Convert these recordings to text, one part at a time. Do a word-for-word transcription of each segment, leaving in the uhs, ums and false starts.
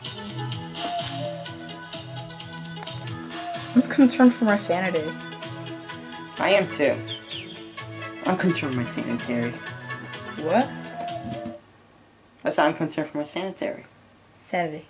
I'm concerned for my sanity. I am too. I'm concerned for my sanitary. What? That's how I'm concerned for my sanitary. Sanity.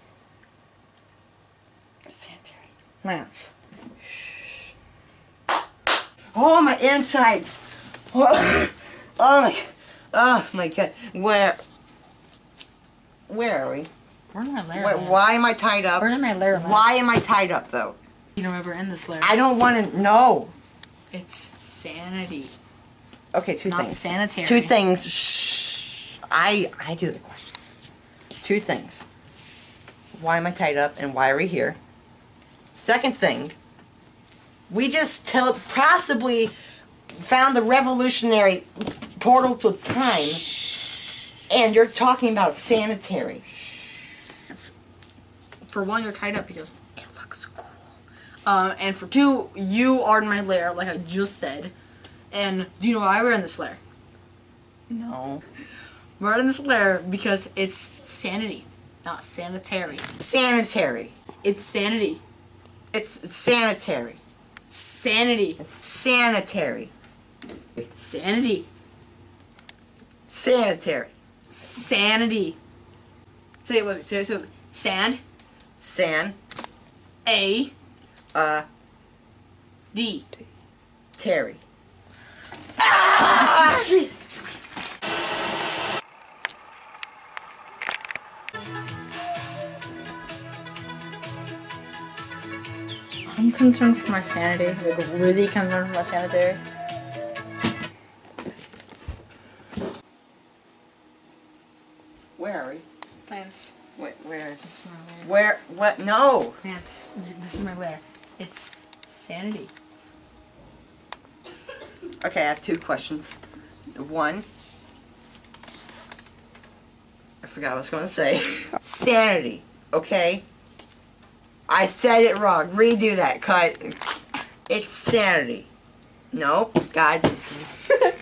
Sanitary. Lance. Shh. Oh, my insides! Oh, oh my... Oh my god. Where... Where are we? Where am I layer? Where, why am I tied up? Where am I layer? Why am I tied up, though? You don't ever end this layer. I don't want to know. It's sanity. Okay, two Not things. sanitary. Two things. Shh. I I do the question. Two things. Why am I tied up, and why are we here? Second thing. We just tele possibly found the revolutionary portal to time, and you're talking about sanitary. It's, for one, you're tied up because it looks cool. Um, and for two, you are in my lair, like I just said. And do you know why we're in this lair? No. We're in this lair because it's sanity, not sanitary. Sanitary. It's sanity. It's sanitary. Sanity. It's sanitary. Sanity. Sanitary. Sanity. Say it with me. Say it with me. Sand. San. A. Uh. D. Terry. Ah! I'm concerned for my sanity. Like, really concerned for my sanitary. Where are we? Lance. Wait, where? This is my lair. Where? What? No. Lance, this is my lair. It's sanity. Okay, I have two questions. One. I forgot what I was going to say. Sanity. Okay? I said it wrong. Redo that. Cut. It's sanity. No. God.